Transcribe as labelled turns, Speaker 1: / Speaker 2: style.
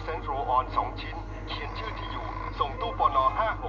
Speaker 1: เซนต์โรออน2 ชิ้นเขียนชื่อที่อยู่ส่งตู้ปน56